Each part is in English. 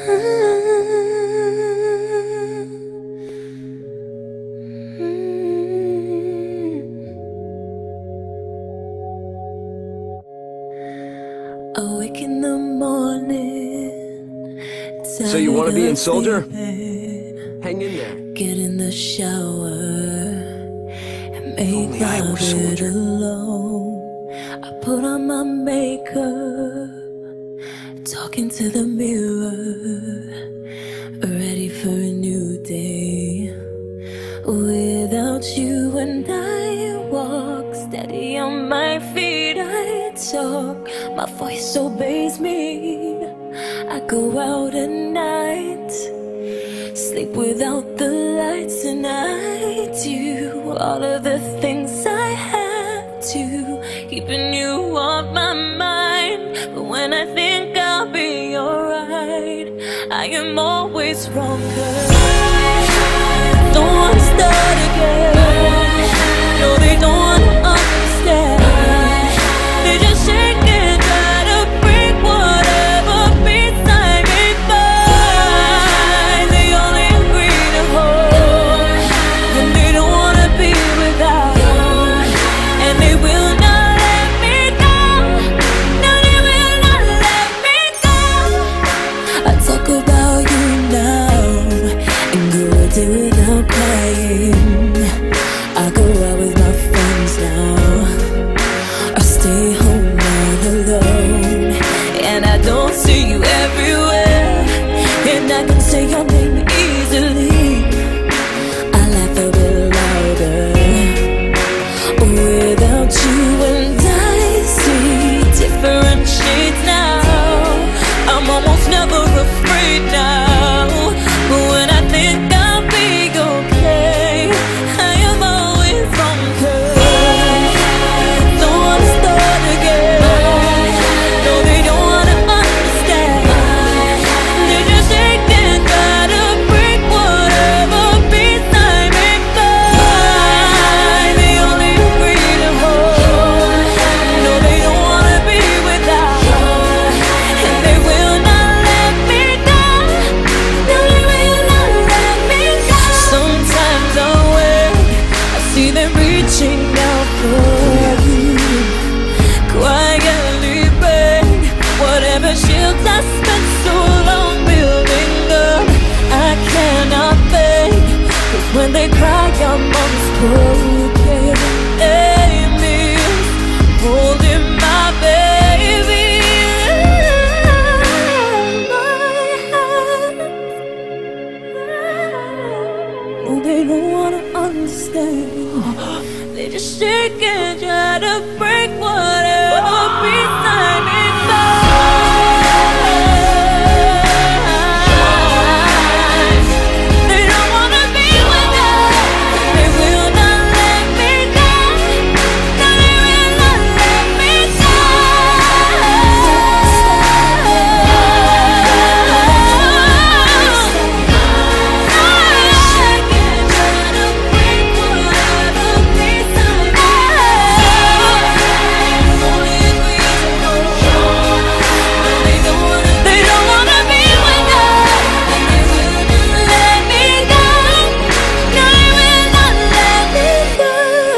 Awake in the morning. So you want to be in Soldier? Hang in there. Get in the shower and make Only I were love Soldier. it alone. I put on my makeup, talking to the mirror, ready for a new day. Without you and I walk steady on my feet. I talk, my voice obeys me. I go out at night, sleep without the lights, and I do all of the things I have to, keeping you on my mind. But when I think I'll be alright, I am always wrong, 'cause don't wanna start again. No, they don't wanna understand. They just shake and try to break whatever peace I may find. They only agree to hold, and they don't wanna be without, and they will not let me go. No, they will not let me go. I talk about you now and go a day without crying. I go out with my friends now, I stay home all alone, and I don't see you everywhere, and I can say your name easily. I laugh a bit louder. Without you and I see different shades now. I'm almost never afraid now, but when I think I'll be okay, I am always wrong, 'cause don't wanna start again. No, they don't wanna understand. They just shake and try to break whatever peace I may find. They only agree to hold. No, they don't wanna be without, and they will not let me go. No, they will not let me go. Sometimes I wait, I see them reaching out for you, quietly break whatever shields I spent so long building up. I cannot fake, 'cause when they cry I'm unspoken. Amy holding my baby in my hand. No, they don't wanna understand. They just shake and try to break whatever peace I may find. They don't wanna be without, they will not let me go. No, they will not let me go. Shake and try to break whatever peace I may find. Only agree to hold. They don't wanna be without, and they will not let me go. No, they will not let me go.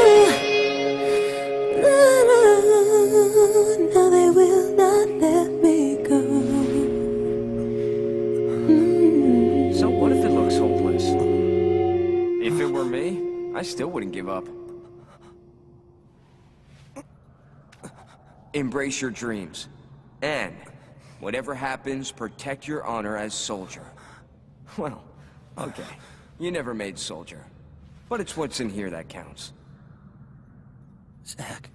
No, they will not let me go. So what if it looks hopeless? If it were me, I still wouldn't give up. Embrace your dreams. And whatever happens, protect your honor as Soldier. Well, okay. You never made Soldier. But it's what's in here that counts. Zach.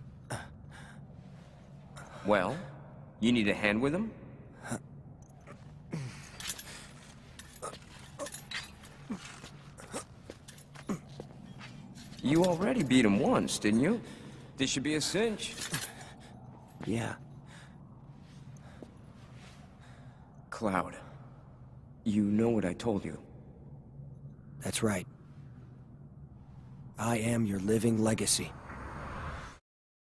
Well, you need a hand with him? You already beat him once, didn't you? This should be a cinch. Yeah. Cloud, you know what I told you. That's right. I am your living legacy.